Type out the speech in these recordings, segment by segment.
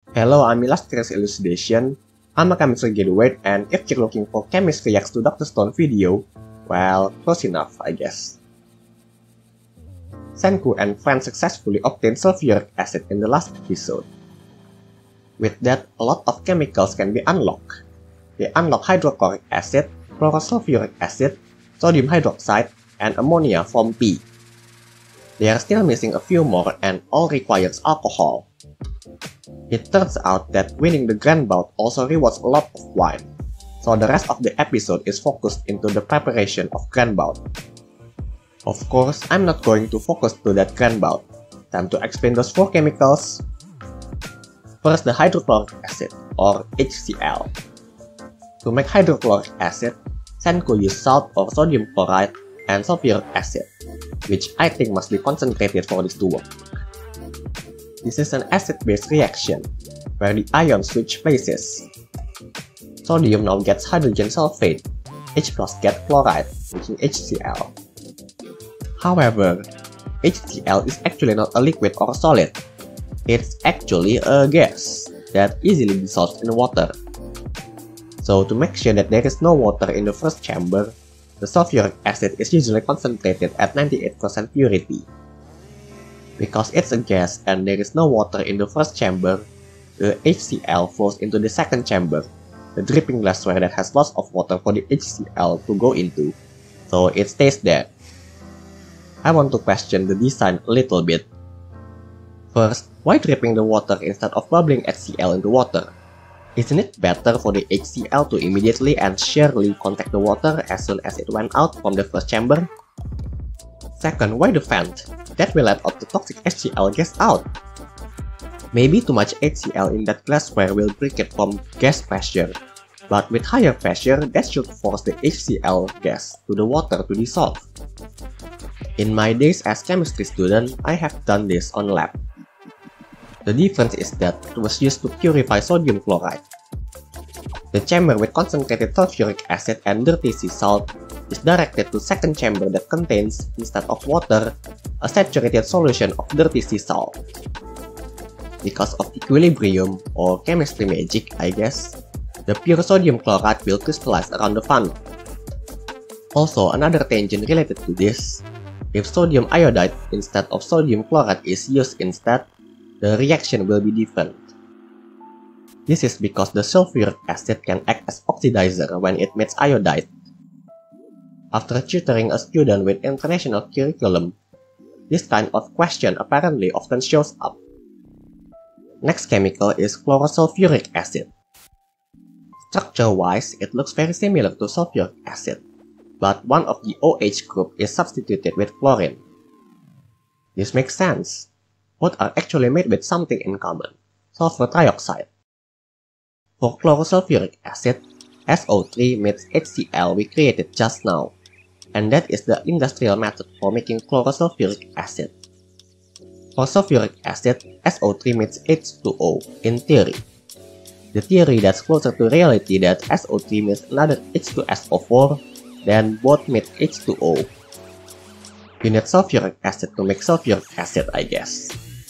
Hello, I'm Illustrious Elucidation. I'm a chemistry graduate, and if you're looking for Chemist Reacts to Dr. Stone video, well, close enough, I guess. Senku and friends successfully obtained sulfuric acid in the last episode. With that, a lot of chemicals can be unlocked. They unlock hydrochloric acid, chlorosulfuric acid, sodium hydroxide, and ammonia from P. They are still missing a few more, and all requires alcohol. It turns out that winning the grand bout also rewards a lot of wine, so the rest of the episode is focused into the preparation of grand bout. Of course, I'm not going to focus to that grand bout. Time to explain those 4 chemicals. First, the hydrochloric acid, or HCl. To make hydrochloric acid, Senku used salt or sodium chloride and sulfuric acid, which I think must be concentrated for this to work. This is an acid-base reaction, where the ions switch places. Sodium now gets hydrogen sulfate, H plus gets chloride, making HCl. However, HCl is actually not a liquid or solid. It's actually a gas that easily dissolves in water. So to make sure that there is no water in the first chamber, the sulfuric acid is usually concentrated at 98% purity. Because it's a gas and there is no water in the first chamber, the HCl flows into the second chamber, the dripping glassware that has lots of water for the HCl to go into, so it stays there. I want to question the design a little bit. First, why dripping the water instead of bubbling HCl into water? Isn't it better for the HCl to immediately and surely contact the water as soon as it went out from the first chamber? Second, why the vent? That will let out the toxic HCl gas out. Maybe too much HCl in that glassware will break it from gas pressure, but with higher pressure, that should force the HCl gas to the water to dissolve. In my days as chemistry student, I have done this on lab. The difference is that it was used to purify sodium chloride. The chamber with concentrated sulfuric acid and dirty sea salt is directed to second chamber that contains, instead of water, a saturated solution of dirty sea salt. Because of equilibrium, or chemistry magic I guess, the pure sodium chloride will crystallize around the funnel. Also, another tangent related to this, if sodium iodide instead of sodium chloride is used instead, the reaction will be different. This is because the sulfuric acid can act as oxidizer when it meets iodide. After tutoring a student with international curriculum, this kind of question apparently often shows up. Next chemical is chlorosulfuric acid. Structure-wise, it looks very similar to sulfuric acid, but one of the OH group is substituted with chlorine. This makes sense. Both are actually made with something in common, sulfur trioxide. For chlorosulfuric acid, SO3 meets HCl we created just now, and that is the industrial method for making chlorosulfuric acid. For sulfuric acid, SO3 meets H2O in theory. The theory that's closer to reality that SO3 meets another H2SO4, then both meet H2O. You need sulfuric acid to make sulfuric acid, I guess.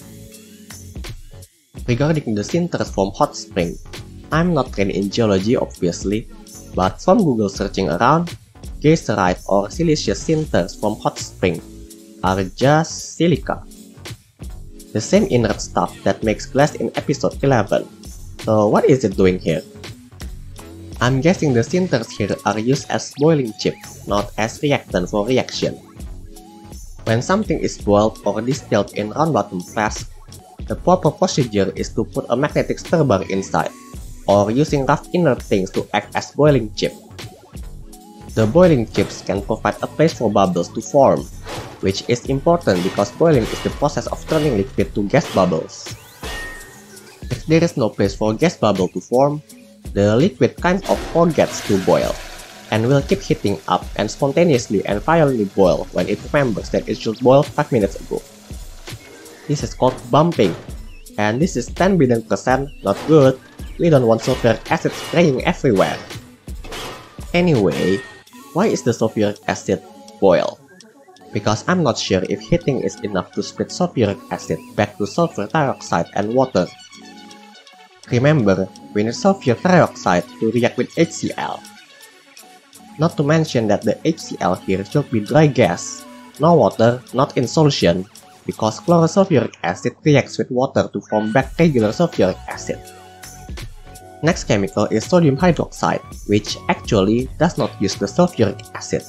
Regarding the sinters from hot spring, I'm not trained in geology obviously, but from Google searching around, geyserite or siliceous sinters from hot spring are just silica. The same inert stuff that makes glass in episode 11. So what is it doing here? I'm guessing the sinters here are used as boiling chip, not as reactant for reaction. When something is boiled or distilled in round bottom flask, the proper procedure is to put a magnetic stir bar inside, or using rough inert things to act as boiling chip. The boiling chips can provide a place for bubbles to form, which is important because boiling is the process of turning liquid to gas bubbles. If there is no place for gas bubble to form, the liquid kind of forgets to boil, and will keep heating up and spontaneously and finally boil when it remembers that it should boil 5 minutes ago. This is called bumping, and this is 10 billion % not good. We don't want sulfuric acid spraying everywhere. Anyway, why is the sulfuric acid boil? Because I'm not sure if heating is enough to split sulfuric acid back to sulfur dioxide and water. Remember, we need sulfur trioxide to react with HCl. Not to mention that the HCl here should be dry gas, no water, not in solution, because chlorosulfuric acid reacts with water to form back regular sulfuric acid. Next chemical is sodium hydroxide, which actually does not use the sulfuric acid.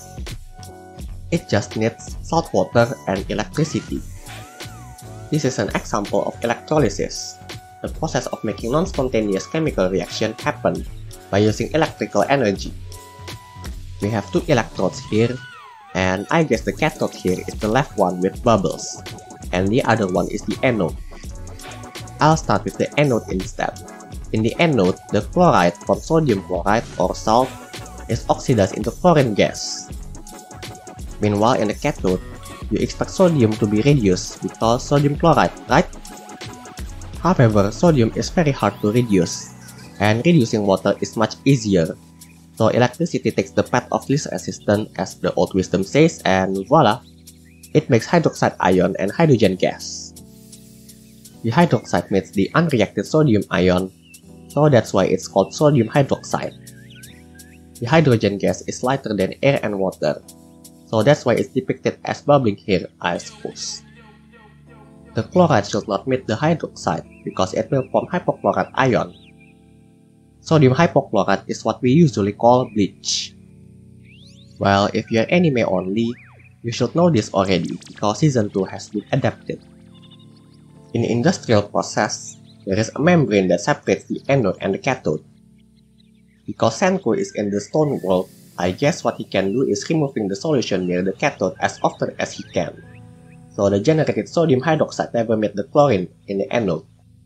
It just needs salt water and electricity. This is an example of electrolysis, the process of making non-spontaneous chemical reaction happen by using electrical energy. We have two electrodes here, and I guess the cathode here is the left one with bubbles, and the other one is the anode. I'll start with the anode instead. In the anode, the chloride from sodium chloride or salt is oxidized into chlorine gas. Meanwhile, in the cathode, you expect sodium to be reduced because sodium chloride, right? However, sodium is very hard to reduce, and reducing water is much easier. So electricity takes the path of least resistance, as the old wisdom says, and voila! It makes hydroxide ion and hydrogen gas. The hydroxide meets the unreacted sodium ion, so that's why it's called sodium hydroxide. The hydrogen gas is lighter than air and water, so that's why it's depicted as bubbling here, I suppose. The chloride should not meet the hydroxide because it will form hypochlorite ion. Sodium hypochlorite is what we usually call bleach. Well, if you're anime only, you should know this already because Season 2 has been adapted. In the industrial process, there is a membrane that separates the anode and the cathode. Because Senku is in the stone world, I guess what he can do is removing the solution near the cathode as often as he can. So the generated sodium hydroxide never met the chlorine in the anode.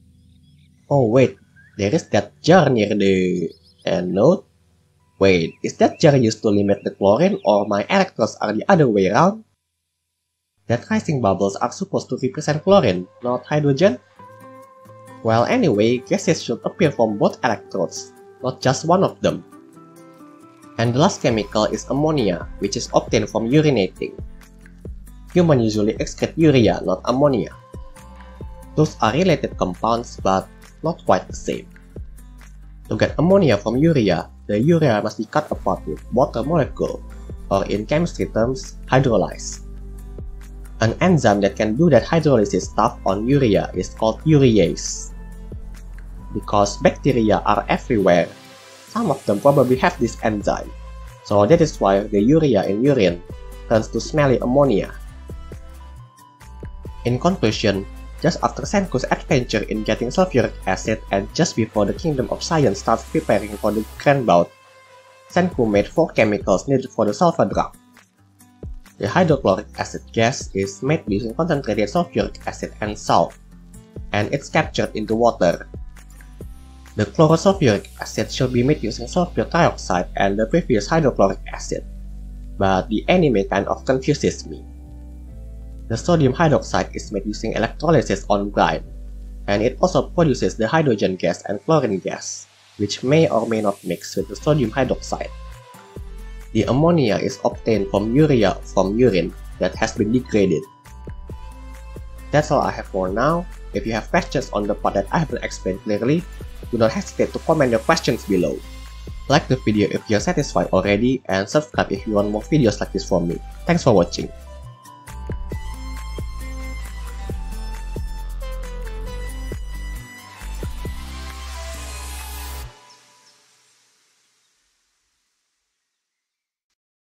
Oh wait, there is that jar near the anode? Wait, is that jar used to limit the chlorine or my electrodes are the other way around? That rising bubbles are supposed to represent chlorine, not hydrogen? Well anyway, gases should appear from both electrodes, not just one of them. And the last chemical is ammonia, which is obtained from urinating. Humans usually excrete urea, not ammonia. Those are related compounds, but not quite the same. To get ammonia from urea, the urea must be cut apart with water molecule, or in chemistry terms, hydrolyzed. An enzyme that can do that hydrolysis stuff on urea is called urease. Because bacteria are everywhere, some of them probably have this enzyme, so that is why the urea in urine turns to smelly ammonia. In conclusion, just after Senku's adventure in getting sulfuric acid and just before the Kingdom of Science starts preparing for the Grand Bout, Senku made 4 chemicals needed for the sulfur drug. The hydrochloric acid gas is made using concentrated sulfuric acid and salt, and it's captured into water. The chlorosulfuric acid should be made using sulfur trioxide and the previous hydrochloric acid, but the anime kind of confuses me. The sodium hydroxide is made using electrolysis on brine, and it also produces the hydrogen gas and chlorine gas, which may or may not mix with the sodium hydroxide. The ammonia is obtained from urea from urine that has been degraded. That's all I have for now. If you have questions on the part that I haven't explained clearly, do not hesitate to comment your questions below. Like the video if you're satisfied already, and subscribe if you want more videos like this from me. Thanks for watching.